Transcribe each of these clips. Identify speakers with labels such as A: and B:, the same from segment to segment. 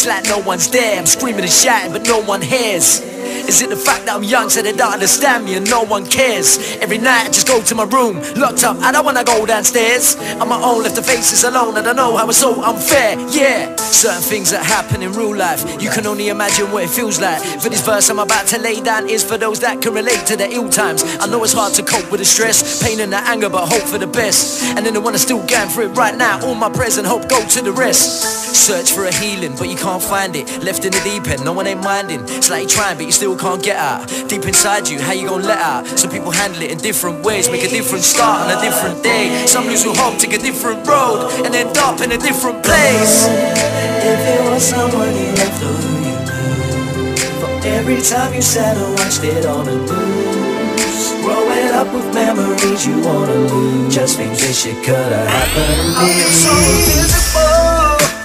A: It's like no one's there. I'm screaming and shouting but no one hears. Is it the fact that I'm young so they don't understand me and no one cares? Every night I just go to my room, locked up, I don't wanna go downstairs. On my own, left the faces alone, and I know how it's so unfair, yeah. Certain things that happen in real life, you can only imagine what it feels like. For this verse I'm about to lay down is for those that can relate to the ill times. I know it's hard to cope with the stress, pain and the anger, but hope for the best. And then the one that's still going through it right now, all my prayers and hope go to the rest. Search for a healing, but you can't find it. Left in the deep end, no one ain't minding. It's like you're trying, but you still can't get out. Deep inside you, how you gonna let out? Some people handle it in different ways, make a different start on a different day. Some lose hope, take a different road, and end up in a different place.
B: If it was someone you left or who you knew, for every time you sat and watched it on the news, growing up with memories you wanna lose, just means this shit could've happened to me.
A: I feel so invisible.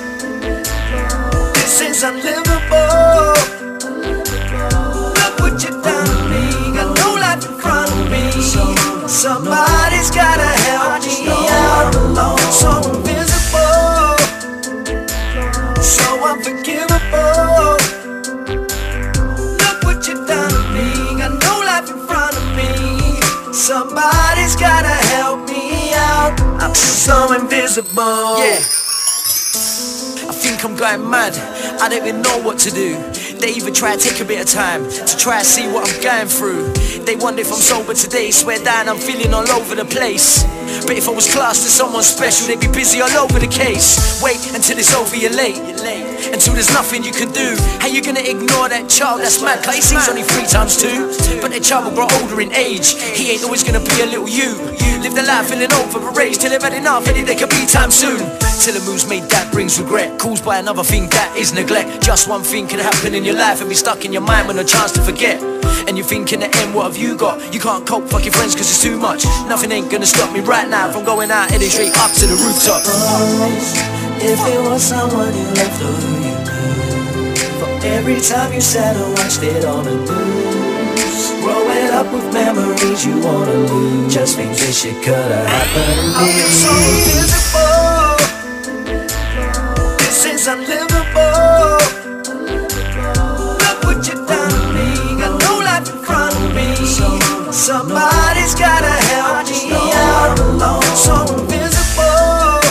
A: This is unlivable. Look what you done to me. Got no life in front of me. Somebody's gotta help me out alone. So invisible, so unforgivable. Look what you done to me. Got no life in front of me. Somebody's gotta help me out. I feel so invisible. Yeah. I think I'm going mad, I don't even know what to do. They even try to take a bit of time to try and see what I'm going through. They wonder if I'm sober today, swear down I'm feeling all over the place. But if I was classed as someone special, they'd be busy all over the case. Wait until it's over, you're late. Until there's nothing you can do. How you gonna ignore that child that's mad? Cause he seems only 3 times 2. But that child will grow older in age. He ain't always gonna be a little you. Live the life feeling overrated till they've had enough, and they could be time soon. Till a move's made that brings regret, caused by another thing that is neglect. Just one thing could happen in your life and be stuck in your mind with no chance to forget. And you think in the end, what have you got? You can't cope, fuck your friends cause it's too much. Nothing ain't gonna stop me right now from going out heading straight up to the rooftop.
B: If it was someone you left or who you knew, for every time you sat and watched it on the news, growing up with memories you wanna lose, just means this shit could've happened to me.
A: I feel so invisible. This is unlivable. Look what you done to me. Got no life in front of me. Somebody's gotta help me out alone. So invisible,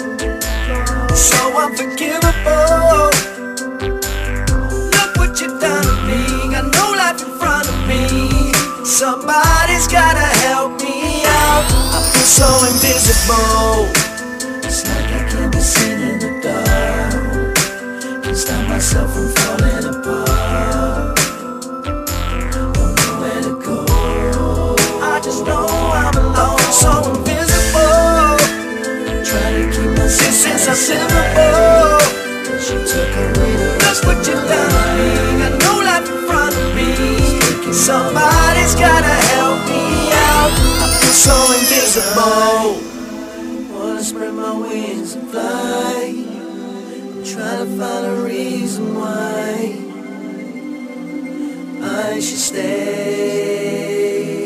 A: so unforgivable. Look what you done to me. Got no life in front of me. Somebody's gotta help me out. I feel so invisible.
B: It's like I can't be seen in the dark. Can't stop myself from falling apart. Don't know where to go.
A: I just know I'm alone, so invisible.
B: Try to keep myself
A: Since I'm unlivable.
B: She took away the rest.
A: Look what you done to me. Got no life in front of me. Somebody's gotta help me out. I feel so invisible.
B: Wanna spread my wings and fly. I'm trying to find a reason why I should stay.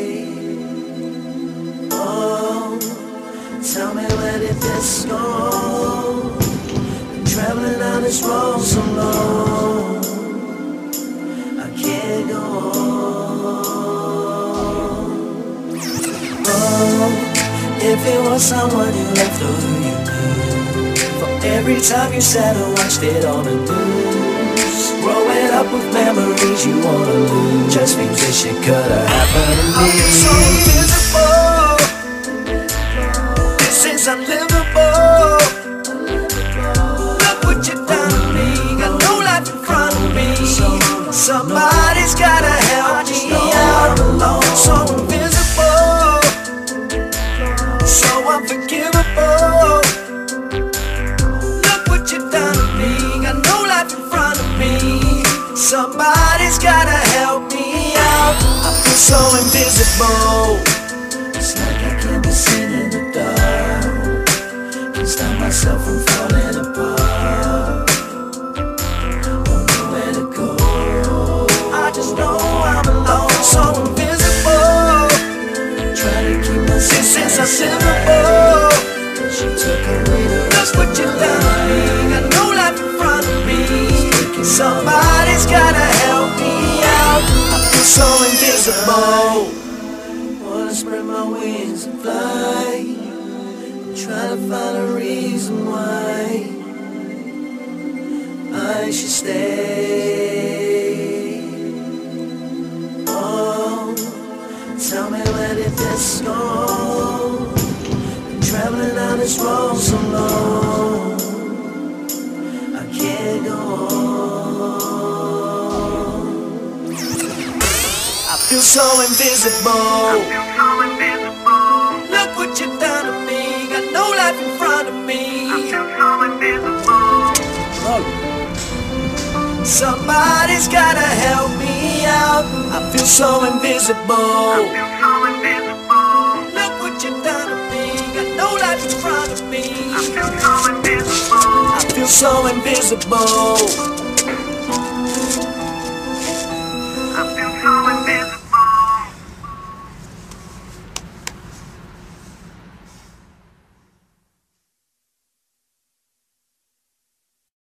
B: Oh, tell me where did this go? Been traveling down this road so long, I can't go on. Oh, if it was someone you left or who you knew, for every time you sat and watched it on the news, growing up with memories you wanna lose, just means this shit could've happened to me.
A: I feel so invisible. This is unlivable. Look what you done to me. Got no life in front of me. Somebody's gotta help me out alone. So invisible, so unforgivable. Look what you done to me. Got no life in front of me. Somebody's gotta help me out. I feel so invisible.
B: It's like I can't be seen in the dark. Can't stop myself from falling apart. Don't know where to go.
A: I just know I'm alone, so invisible.
B: Try to keep myself
A: Since I'm unlivable.
B: She took away the rest.
A: Look what you done to me. Got no life in front of me. Somebody's gotta help me out. I feel so invisible.
B: Wanna spread my wings and fly. Try to find a reason why I should stay. Oh, tell me where did this go? Traveling on this road so long, I can't go on.
A: I feel so invisible. Look what you've done to me. Got no life in front of me. I feel so invisible. Somebody's gotta help me out. I feel so invisible. Look what you've done to me. Got no life in front of me. I feel so invisible.